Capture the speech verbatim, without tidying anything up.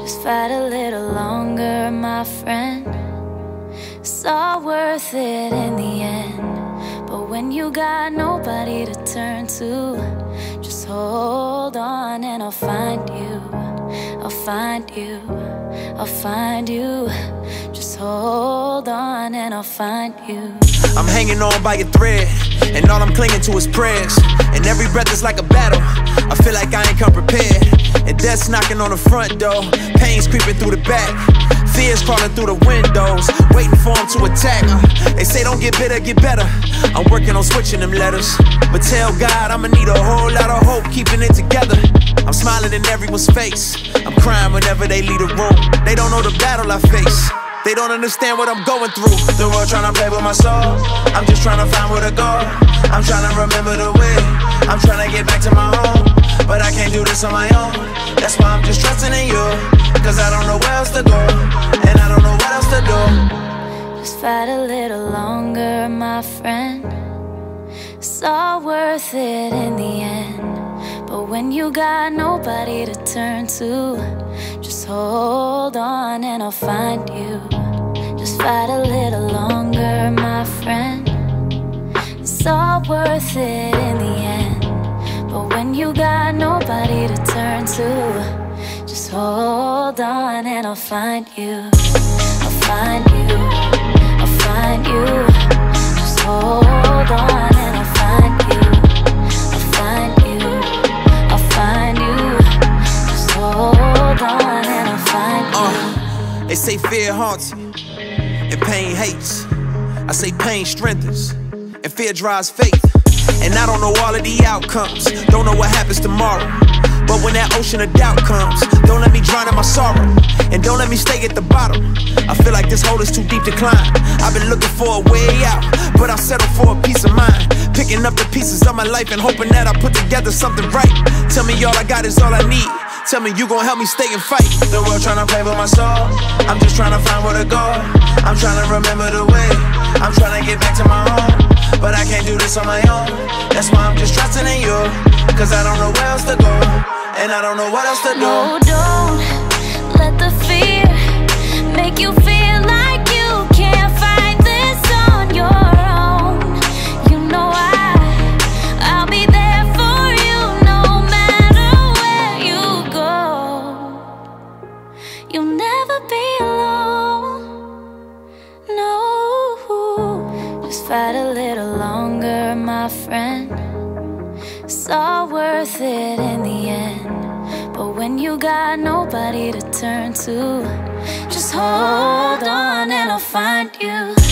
Just fight a little longer, my friend. It's all worth it in the end. But when you got nobody to turn to, just hold on and I'll find you. I'll find you, I'll find you. Just hold on and I'll find you. I'm hanging on by a thread, and all I'm clinging to is prayers. And every breath is like a battle. I feel like I ain't come prepared. And death's knocking on the front door, pain's creeping through the back, fears crawling through the windows, waiting for them to attack. uh, They say don't get bitter, get better. I'm working on switching them letters, but tell God I'ma need a whole lot of hope keeping it together. I'm smiling in everyone's face, I'm crying whenever they leave the room. They don't know the battle I face, they don't understand what I'm going through. The world tryna play with my soul, I'm just tryna find where to go. I'm tryna remember the way, I'm tryna get back to my home. But I can't do this on my own, that's why I'm just trusting in you. Cause I don't know where else to go, and I don't know what else to do. Just fight a little longer, my friend. It's all worth it in the end. But when you got nobody to turn to, just hold on and I'll find you. Just fight a little longer, my friend. It's all worth it in the end. But when you got nobody to turn to, just hold on and I'll find you. I'll find you, I'll find you. Just hold on and I'll find you. I'll find you, I'll find you. Just hold on and I'll find you. uh, They say fear haunts you and pain hates. I say pain strengthens and fear drives faith. And I don't know all of the outcomes, don't know what happens tomorrow. But when that ocean of doubt comes, don't let me drown in my sorrow, and don't let me stay at the bottom. I feel like this hole is too deep to climb. I've been looking for a way out, but I'll settle for a peace of mind. Picking up the pieces of my life and hoping that I put together something right. Tell me all I got is all I need. Tell me you gon' help me stay and fight. The world tryna play with my soul, I'm just tryna find where to go. I'm tryna remember the way, I'm tryna get back to my home. But I can't do this on my own, that's why I'm just trusting in you. Cause I don't know where else to go, and I don't know what else to do. No, don't let the fear make you feel like you can't fight this on your own. You know I, I'll be there for you no matter where you go. You'll never be alone, no. Just fight a little longer, my friend. It's all worth it in the end. But when you got nobody to turn to, just hold on and I'll find you.